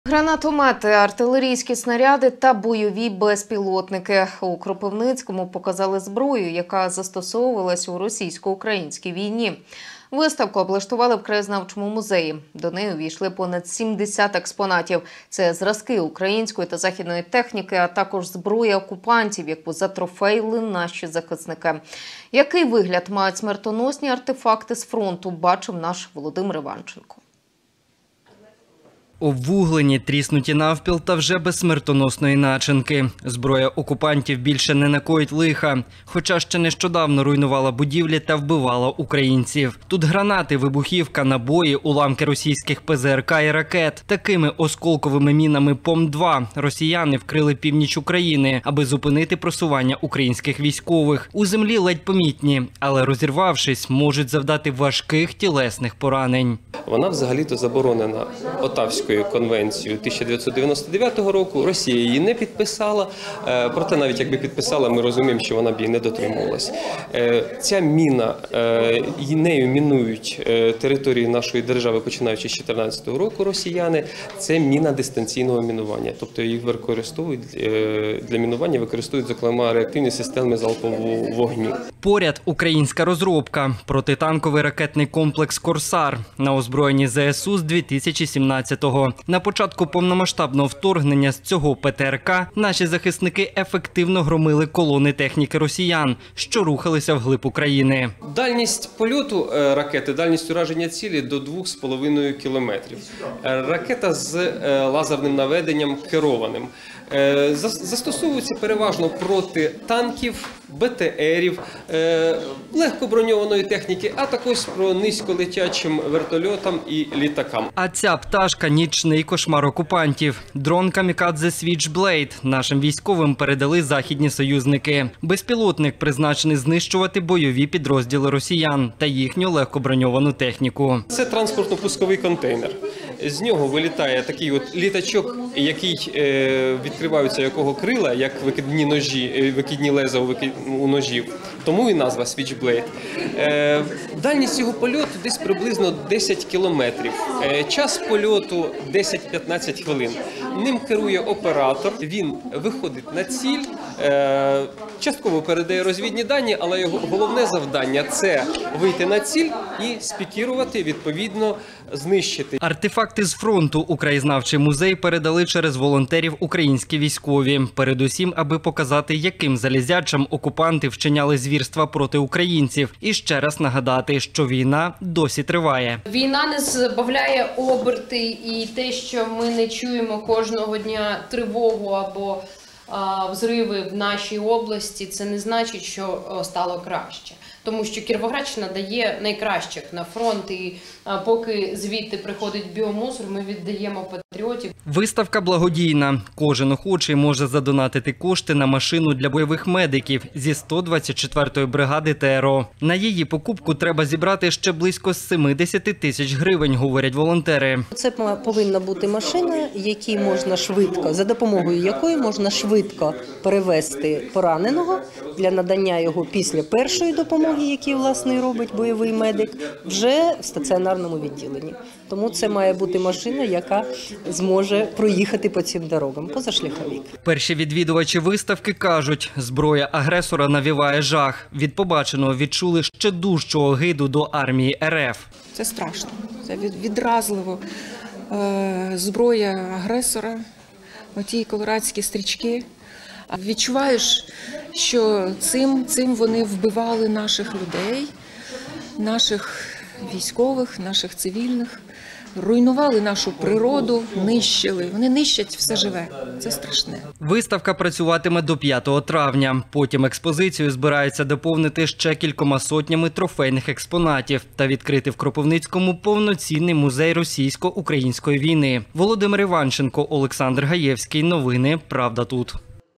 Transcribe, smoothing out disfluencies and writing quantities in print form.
Гранатомети, артилерійські снаряди та бойові безпілотники. У Кропивницькому показали зброю, яка застосовувалась у російсько-українській війні. Виставку облаштували в краєзнавчому музеї. До неї увійшли понад 70 експонатів. Це зразки української та західної техніки, а також зброя окупантів, яку затрофеїли наші захисники. Який вигляд мають смертоносні артефакти з фронту, бачив наш Володимир Іванченко. Обвуглені, тріснуті навпіл та вже без смертоносної начинки. Зброя окупантів більше не накоїть лиха, хоча ще нещодавно руйнувала будівлі та вбивала українців. Тут гранати, вибухівка, набої, уламки російських ПЗРК і ракет. Такими осколковими мінами ПОМ-2 росіяни вкрили північ України, аби зупинити просування українських військових. У землі ледь помітні, але розірвавшись, можуть завдати важких тілесних поранень. Вона взагалі-то заборонена Отавською конвенцією 1999 року. Росія її не підписала, проте навіть якби підписала, ми розуміємо, що вона б її не дотримувалась. Ця міна, нею мінують території нашої держави, починаючи з 2014 року росіяни. Це міна дистанційного мінування, тобто їх використовують для мінування, використовують, зокрема, реактивні системи залпового вогню. Поряд українська розробка – протитанковий ракетний комплекс «Корсар» на озброєнні ЗСУ з 2017-го. На початку повномасштабного вторгнення з цього ПТРК наші захисники ефективно громили колони техніки росіян, що рухалися вглиб України. Дальність польоту ракети, дальність ураження цілі до 2,5 кілометрів. Ракета з лазерним наведенням керованим. Застосовується переважно проти танків, БТРів, легкоброньованої техніки, а також про низьколетячим вертольотам і літакам. А ця пташка – нічний кошмар окупантів. Дрон «Камікадзе Switchblade» нашим військовим передали західні союзники. Безпілотник призначений знищувати бойові підрозділи росіян та їхню легкоброньовану техніку. Це транспортно-пусковий контейнер. З нього вилітає такий от літачок, який відкриваються якого крила, як викидні ножі, викидні леза у ножів. Тому і назва Switchblade. Дальність його польоту десь приблизно 10 кілометрів. Час польоту 10-15 хвилин. Ним керує оператор, він виходить на ціль, частково передає розвідні дані, але його головне завдання – це вийти на ціль і спікірувати, відповідно, знищити. Артефакти з фронту у краєзнавчий музей передали через волонтерів українські військові. Передусім, аби показати, яким залізячам окупанти вчиняли звірства проти українців. І ще раз нагадати, що війна досі триває. Війна не збавляє оберти, і те, що ми не чуємо кожного дня тривогу або взриви в нашій області, це не значить, що стало краще. Тому що Кіровоградщина дає найкращих на фронт, і поки звідти приходить біомусор, ми віддаємо патріотів. Виставка благодійна. Кожен охочий може задонатити кошти на машину для бойових медиків зі 124-ї бригади ТРО. На її покупку треба зібрати ще близько 70 тисяч гривень, говорять волонтери. Це повинна бути машина, якій можна швидко, за допомогою якої можна швидко перевезти пораненого для надання його після першої допомоги, який, власне, робить бойовий медик, вже в стаціонарному відділенні. Тому це має бути машина, яка зможе проїхати по цим дорогам, позашляховик. Перші відвідувачі виставки кажуть, зброя агресора навіває жах. Від побаченого відчули ще дужчу огиду до армії РФ. Це страшно, це відразливо. Зброя агресора, оті колорадські стрічки. Відчуваєш, що цим вони вбивали наших людей, наших військових, наших цивільних, руйнували нашу природу, нищили. Вони нищать все живе. Це страшне. Виставка працюватиме до 5 травня. Потім експозицію збираються доповнити ще кількома сотнями трофейних експонатів та відкрити в Кропивницькому повноцінний музей російсько-української війни. Володимир Іванченко, Олександр Гаєвський. Новини «Правда тут».